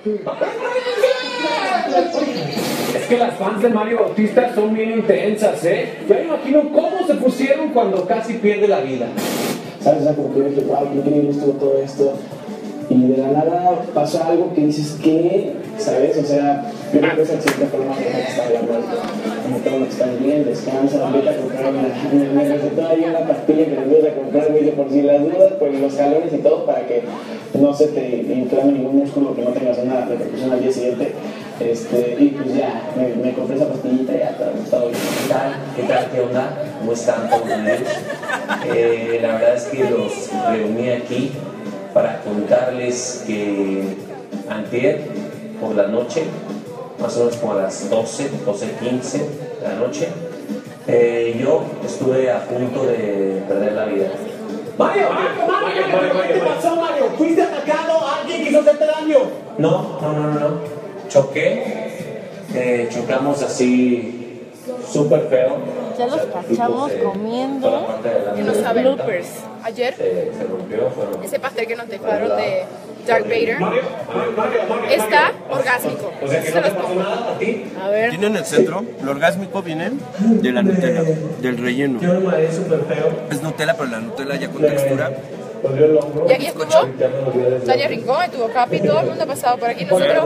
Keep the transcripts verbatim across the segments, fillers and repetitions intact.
Es que las fans de Mario Bautista son bien intensas, ¿eh? Ya me imagino cómo se pusieron cuando casi pierde la vida. ¿Sabes? O sea, como que dije, wow, qué increíble estuvo todo esto. Y de la nada pasa algo que dices, ¿qué? ¿Sabes? O sea, yo creo que esa siempre fue la más que estaba hablando. Como todo que están bien, descansa, vete a comprar una. Me recetó ahí una pastilla que les voy a comprar, güey, por si las dudas, pues los calones y todo, para que no se te inflame ningún músculo, que no tengas una repercusión al día siguiente. Este, y pues ya, me, me compré esa pastillita y ya todo está bien. ¿Qué tal? ¿Qué tal? ¿Qué onda? ¿Cómo están todos ustedes? Eh, la verdad es que los reuní aquí para contarles que antier por la noche, más o menos como a las doce, doce quince de la noche, eh, yo estuve a punto de perder la vida. Mario, Mario, Mario, Mario, Mario, ¿qué te pasó, Mario? ¿Fuiste atacado? ¿Alguien quiso hacerte daño? No, no, no, no, no. Choqué, eh, chocamos así súper feo. Ya los cachamos comiendo Que no saben. bloopers. Ayer, Se, se rompió, fueron... ese pastel que nos dejaron de Darth Vader Mario, Mario, Mario, Mario. está orgásmico. O sea que Se no te los pasó pongo. nada a ti. A ver. Tiene en el centro, lo orgásmico viene de la Nutella, del relleno. Yo me mareé súper feo. Es Nutella, pero la Nutella ya con textura. Y aquí estuvo Tania Rincón, estuvo Capi, todo el mundo ha pasado por aquí. Nosotros,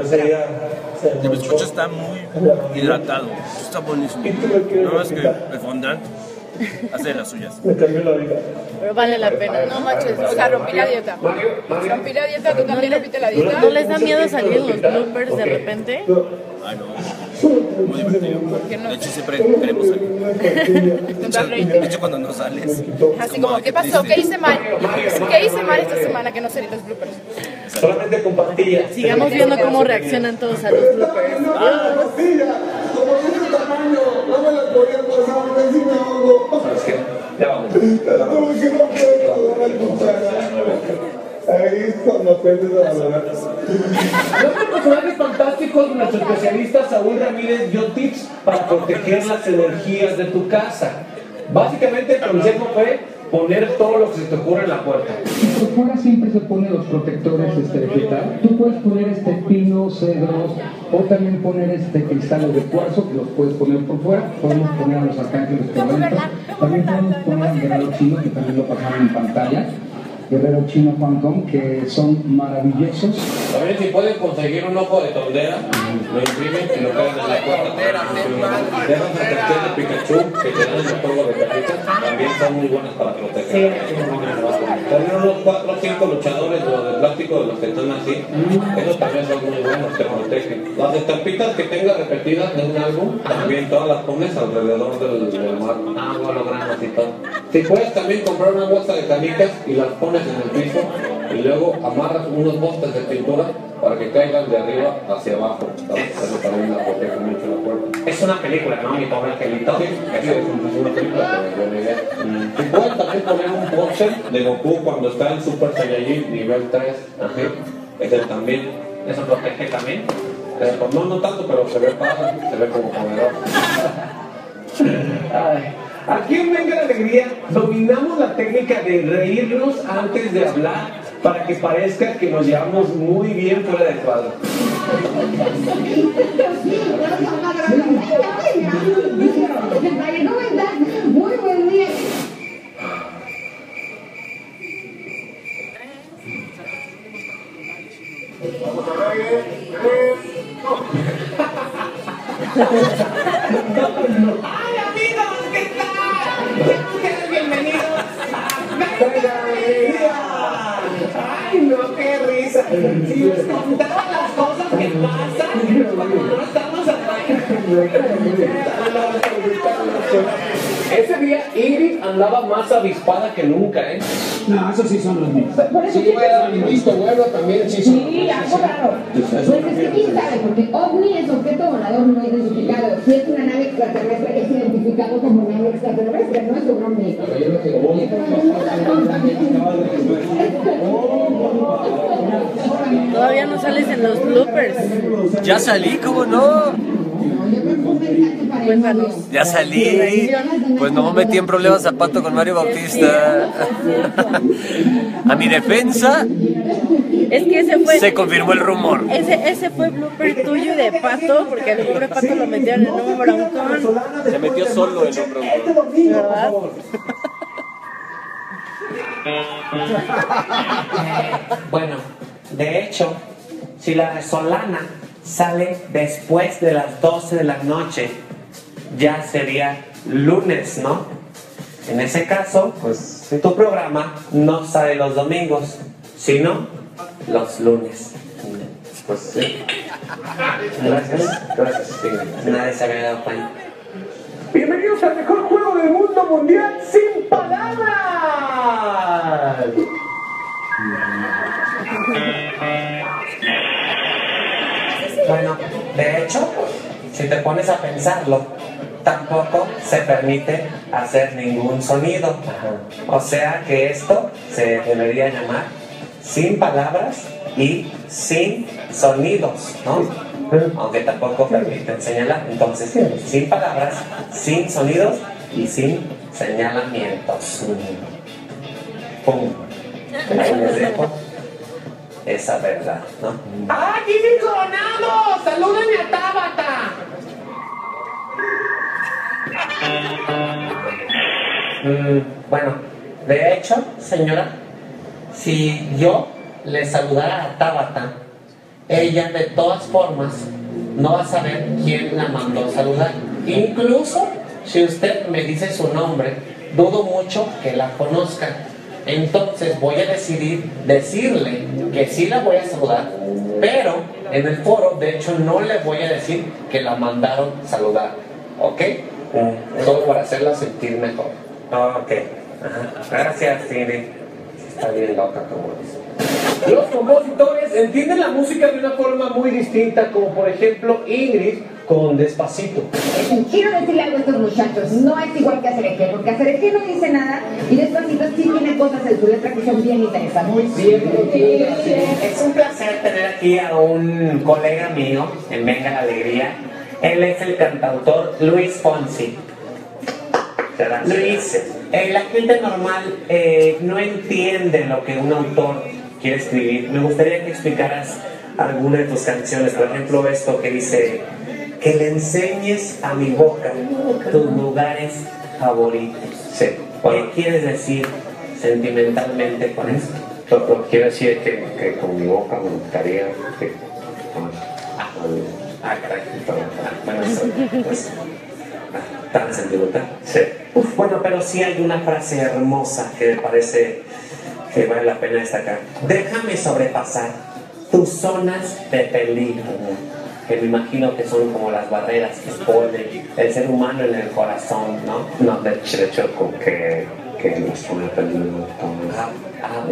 El bizcocho está muy hidratado, está buenísimo. No más que el fondant hace de las suyas. Pero vale la pena. no manches, o sea, rompí la dieta. Rompí la dieta, tú también rompiste la dieta. ¿No les da miedo salir en los bloopers de repente? Ay, no. Muy divertido. qué no? De hecho, siempre queremos salir. De hecho, de hecho, cuando no sales. Así como, ¿qué pasó? ¿Qué hice mal? ¿Qué hice mal esta semana que no salí los bloopers? Solamente con pastillas. Sigamos viendo cómo reaccionan todos a los bloopers. Como de ese tamaño, no me la podía pasar, me encima hongo. ¿Sabes qué? Ya vamos. Pero tuve que no puedo dar la cuchara. Ahí es cuando aprendes a valorar. Los personajes fantásticos, nuestro especialista Saúl Ramírez dio tips para proteger las energías de tu casa. Básicamente el consejo fue poner todo lo que se te ocurra en la puerta. Por fuera siempre se ponen los protectores este vegetal. Tú puedes poner este pino, cedros, o también poner este cristales de cuarzo, que los puedes poner por fuera. Podemos poner a los arcángeles por dentro. También podemos poner al guerrero chino, que también lo pasaron en pantalla. Guerrero chino Hong Kong, que son maravillosos. También si pueden conseguir un ojo de tondera, lo imprimen y lo pegan en la puerta. Dejan la sección de Pikachu que te dan en el juego de cartitas, también son muy buenas para proteger. También unos cuatro o cinco luchadores de los de plástico de los que están así, esos también son muy buenos, te protegen. Las estampitas que tengas repetidas de un álbum, también todas las pones alrededor del, del mar, agua, hologramas y todo. Si puedes también comprar una bolsa de canicas y las pones en el piso y luego amarras unos postes de pintura para que caigan de arriba hacia abajo. Eso también la protege mucho la puerta. Es una película, ¿no? Mi pobre angelito. Sí, sí, es una película, pero buena idea. Y pueden también poner un póster de Goku cuando está en Super Saiyajin nivel tres. Así, ese también. Eso protege también. Eh, pues no, no tanto, pero se ve padre, se ve como poderoso. Ay. Aquí en Venga la Alegría dominamos la técnica de reírnos antes de hablar para que parezca que nos llevamos muy bien fuera de cuadro. Muy buen día. ¡Ay, amigos! ¿Qué tal? Sean ustedes bienvenidos a Venga la Alegría. ¡Ay, no, qué risa! Si les contara las cosas que pasan cuando no estamos al Ese día Ingrid andaba más avispada que nunca, ¿eh? No, esos sí son los míos. Sí, bueno, y visto bueno también, sí. Sí, algo raro. Pues es que quién sabe, porque OVNI es objeto volador no identificado. Si es una nave extraterrestre, es identificado como nave extraterrestre, no es un OVNI. Todavía no sales en los bloopers. Ya salí, ¿cómo no? No, yo creo que un mensaje para Cuéntanos. Ya salí, pues no me metí en problemas zapato con Mario Bautista. A mi defensa, Es que ese fue. se confirmó el rumor. Ese, ese fue blooper tuyo y de Pato, porque al pobre Pato lo metieron en un broncón. Se metió solo en un broncón. ¿Verdad? Bueno, de hecho, si la resolana sale después de las doce de la noche, ya sería lunes, ¿no? En ese caso, pues tu programa no sale los domingos, sino los lunes. Pues sí. Gracias. Gracias. Nadie se había dado cuenta. Bienvenidos al mejor juego del mundo mundial sin palabras. Bueno, de hecho, si te pones a pensarlo, tampoco se permite hacer ningún sonido. O sea que esto se debería llamar sin palabras y sin sonidos, ¿no? Aunque tampoco permiten señalar. Entonces, sin palabras, sin sonidos y sin señalamientos. Pum. Ahí les dejo esa verdad, ¿no? ¡Ah, Jimmy Coronado! ¡Salúdame a Tabata! Mm, bueno, de hecho, señora, si yo le saludara a Tabata, ella de todas formas no va a saber quién la mandó a saludar. Incluso si usted me dice su nombre, dudo mucho que la conozca. Entonces voy a decidir decirle que sí la voy a saludar, pero en el foro, de hecho, no le voy a decir que la mandaron saludar, ¿ok? Solo para hacerla sentir mejor. Ok. Ajá. Gracias, Cindy. Está bien loca, como dice. Los compositores entienden la música de una forma muy distinta, como por ejemplo Ingrid con Despacito. Quiero decirle algo a estos muchachos, no es igual que Acerejé, porque Acerejé no dice nada y Despacito sí tiene cosas en su letra que son bien interesantes. Muy bien. Es un placer tener aquí a un colega mío en Venga la Alegría. Él es el cantautor Luis Fonsi. Luis, eh, la gente normal eh, no entiende lo que un autor quiere escribir. Me gustaría que explicaras alguna de tus canciones, por ejemplo esto que dice: que le enseñes a mi boca tus lugares favoritos. Sí. ¿Qué quieres decir sentimentalmente con esto? Lo, lo quiero decir que, que con mi boca me gustaría que... Ah, ah caray. Bueno, eso, pues, tan sentimental. Sí. Uf, bueno, pero sí hay una frase hermosa que me parece que vale la pena destacar. Déjame sobrepasar tus zonas de peligro, que me imagino que son como las barreras que pone el ser humano en el corazón, ¿no? No, de hecho, de hecho con que, que la zona de peligro. Ah, ah,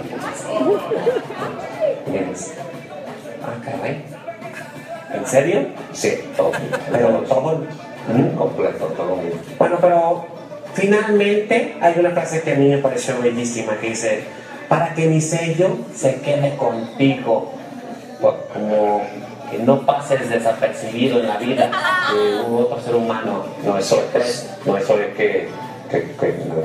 bien. Ah, caray. ¿En serio? Sí, todo. Pero todo ¿Mm? completo, todo bien. Bueno, pero finalmente hay una frase que a mí me pareció bellísima que dice: para que mi sello se quede contigo, como que no pases desapercibido en la vida de un otro ser humano. No, eso es, no, eso es que, que, que no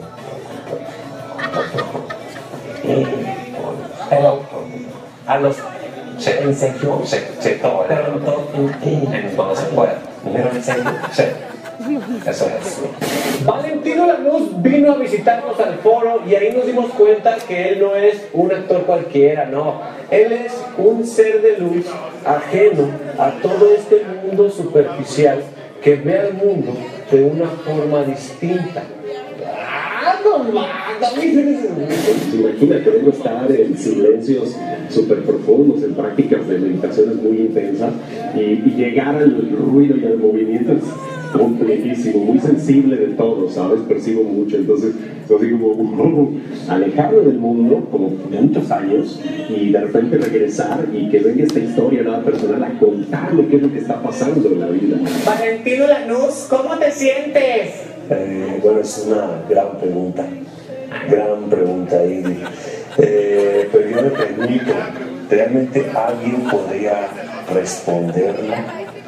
pero a los sí, en serio, sí, sí, todo, pero en todo, en, en cuando se pueda. pero en serio, Sí, eso es. Valentino Lanús vino a visitarnos al foro y ahí nos dimos cuenta que él no es un actor cualquiera, no. Él es un ser de luz ajeno a todo este mundo superficial que ve al mundo de una forma distinta. Imagínate uno estar en silencios súper profundos, en prácticas de meditaciones muy intensas y, y llegar al ruido y al movimiento es complejísimo, muy sensible de todo, ¿sabes? Percibo mucho, entonces así como uh, alejarme del mundo como de muchos años y de repente regresar y que venga esta historia nada personal a contarme qué es lo que está pasando en la vida. Valentino Lanús, ¿cómo te sientes? Eh, bueno, es una gran pregunta, gran pregunta, Ingrid. Eh, pero yo me pregunto, ¿realmente alguien podría responderla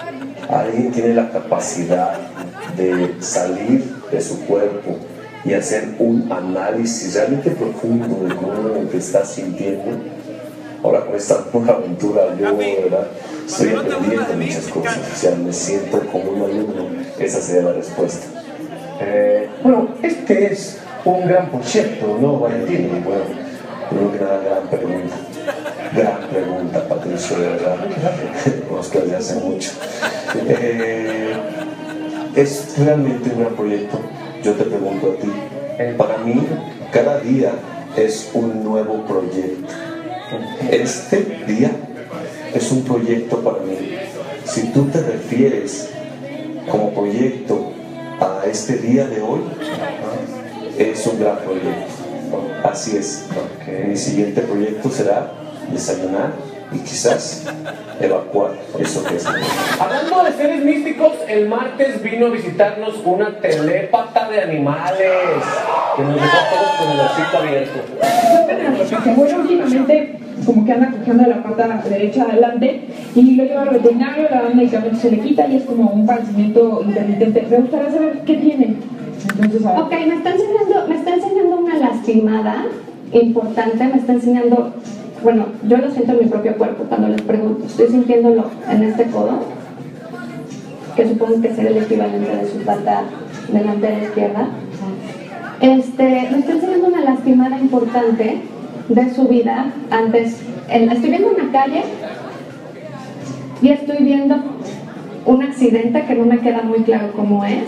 alguien tiene la capacidad de salir de su cuerpo y hacer un análisis realmente profundo de cómo te estás sintiendo. Ahora con esta nueva aventura yo, de verdad, estoy aprendiendo muchas cosas, o sea, me siento como un alumno. Esa sería la respuesta. Eh, bueno, este es un gran proyecto, ¿no, Valentín? Bueno, una gran, gran pregunta. Gran pregunta, Patricio, de verdad. Conozco desde hace mucho. Eh, es realmente un gran proyecto. Yo te pregunto a ti. Para mí, cada día es un nuevo proyecto. Este día es un proyecto para mí. Si tú te refieres como proyecto a este día de hoy, es un gran proyecto. Así es. Mi siguiente proyecto será desayunar y quizás evacuar eso que es. Hablando de seres místicos, el martes vino a visitarnos una telépata de animales que nos dejó todos con el hocico abierto. Que bueno, últimamente como que anda cogiendo la pata derecha adelante y lo lleva al veterinario, le dan medicamento, se le quita y es como un padecimiento intermitente. Me gustaría saber qué tiene. Entonces, a ver. Ok, me está enseñando, me está enseñando una lastimada importante, me está enseñando, bueno, yo lo siento en mi propio cuerpo cuando les pregunto, estoy sintiéndolo en este codo, que supongo que será el equivalente de su pata delantera izquierda. Este, me está enseñando una lastimada importante de su vida. Antes, en, estoy viendo una calle y estoy viendo un accidente que no me queda muy claro cómo es.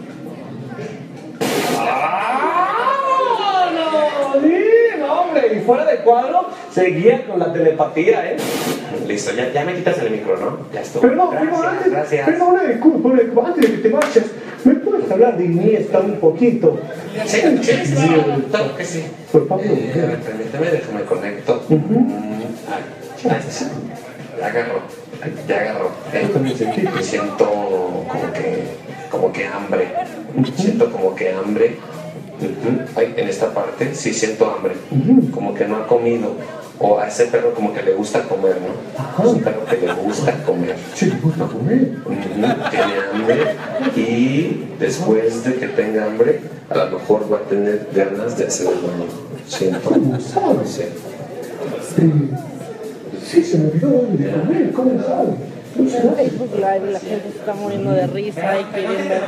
¡Ah! ¡No! ¡Sí! ¡No, hombre! Y fuera de cuadro, seguía con la telepatía, ¿eh? Listo, ya, ya me quitas el micro, ¿no? Ya estoy. Perdón, gracias, perdón, antes, gracias. perdón, una disculpa, una disculpa, antes de que te marches, ¿me puedes hablar de Iniesta un poquito? Sí, sí, sí, claro que sí. Por favor. Eh, a ver, permíteme, déjame conecto. Uh -huh. Ay, ay, ya agarró, ya agarró. Eh, me siento como que, como que hambre. Siento como que hambre. Uh-huh. Ay, en esta parte sí siento hambre. Uh-huh. Como que no ha comido. O a ese perro como que le gusta comer, ¿no? Ajá. Es un perro que le gusta comer. Sí, le gusta comer. Uh-huh. Tiene hambre y después de que tenga hambre, a lo mejor va a tener ganas de hacer el baño. Siento. ¿Cómo sabes? Sí. Sí. Sí, se me olvidó de comer. ¿Cómo sabes? Facebook Live, la gente se está muriendo de risa y quieren ver.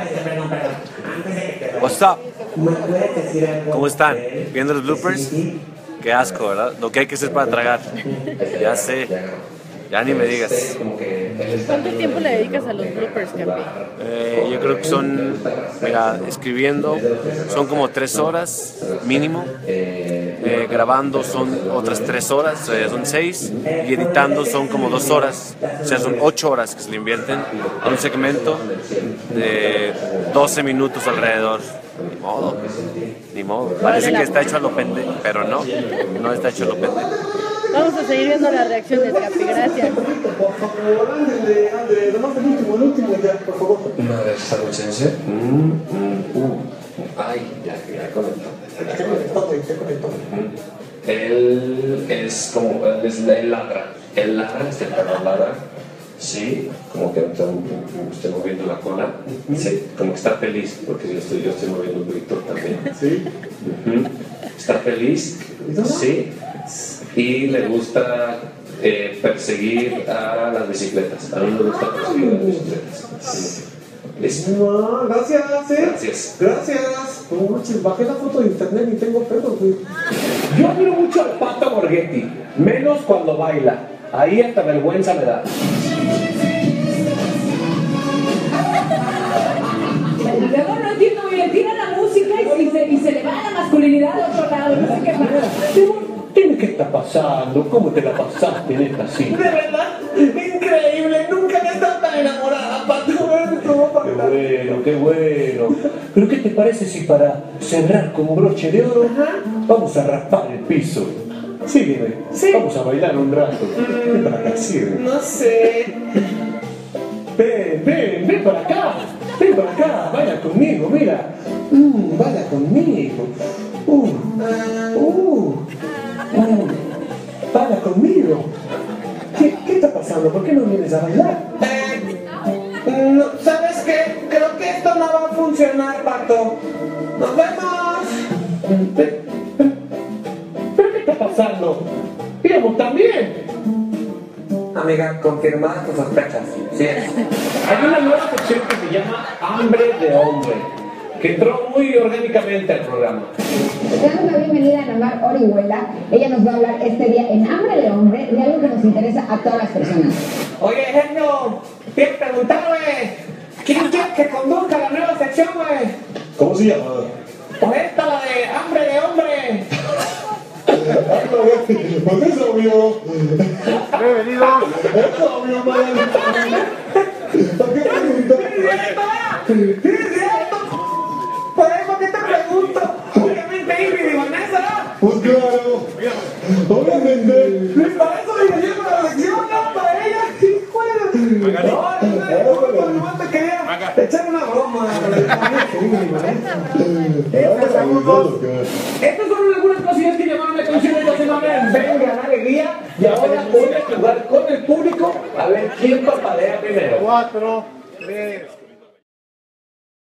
What's up? ¿Cómo están? ¿Viendo los bloopers? Qué asco, ¿verdad? Lo que hay que hacer para tragar. Ya sé. Ya ni me digas. ¿Cuánto tiempo le dedicas a los bloopers, Capi? Eh, yo creo que son, mira, escribiendo son como tres horas mínimo. Eh, grabando son otras tres horas, eh, son seis. Y editando son como dos horas. O sea, son ocho horas que se le invierten en un segmento de doce minutos alrededor. Ni modo, ni modo. Parece que está hecho a lo pendejo, pero no, no está hecho a lo pendejo. Vamos a seguir viendo las reacciones, Capi, gracias. Por favor, ándale, ándale, nomás el último, el último ya, por favor. Una vez, saludcense. Mm, mm, uh. Ay, ya, ya conectó. Ya conectó, ya conectó. Él es como, él, es, él ladra. Él ladra, este perro ladra. Sí, como que estoy, estoy moviendo la cola. Sí, como que está feliz, porque yo estoy, yo estoy moviendo un grito también. Sí. Uh-huh. Está feliz, sí. Y le gusta eh, perseguir a las bicicletas. A mí me gusta perseguir a las bicicletas. Sí. ¿Listo? No, gracias, ¿eh? Gracias. Gracias. No manches, bajé la foto de internet y tengo pedos, güey. Yo admiro mucho al Pato Borghetti, menos cuando baila. Ahí hasta vergüenza me da. Luego no entiendo, le tira la música y se, y se le va la masculinidad al otro lado. No sé qué pasa. Dime qué está pasando, cómo te la pasaste en esta cita. De verdad, increíble, nunca me he estado tan enamorada, Pato. Qué bueno, qué bueno. Pero ¿qué te parece si para cerrar con broche de oro vamos a raspar el piso? Sígueme, sí. Vamos a bailar un rato. Mm, ven para acá, sígueme. No sé. Ven, ven, ven para acá. Ven para acá, baila conmigo, mira. Mm, baila conmigo. Uh, uh, uh, baila conmigo. ¿Qué, ¿Qué está pasando? ¿Por qué no vienes a bailar? Eh, que esto no va a funcionar, Pato. ¡Nos vemos! ¿Pero qué está pasando? Íbamos también. Amiga, confirmada tus sospechas. Sí es. Hay una nueva sección que se llama Hambre de Hombre, que entró muy orgánicamente al programa. Le damos la bienvenida a Namar Orihuela. Ella nos va a hablar este día en Hambre de Hombre de algo que nos interesa a todas las personas. Oye, genio, quiero preguntarle, ¿quién quiere que conduzca la nueva sección, güey? ¿Cómo se llama? Pues esta, la de Hambre de Hombre. Pues es obvio. Bienvenidos. Es obvio, man. ¿Para qué preguntar? ¡Sí, es cierto! Por eso que te pregunto. Obviamente, Ingrid y Vanessa. Pues claro. Obviamente. Para eso dividimos la sección, ¿no? Para ella. Sí, juega. No, no, no, no, te quería echar una broma. Estas son algunas cosillas que llamaron la atención esta semana en Venga Alegría. Y ahora voy a jugar con el público a ver quién parpadea primero. Cuatro, tres.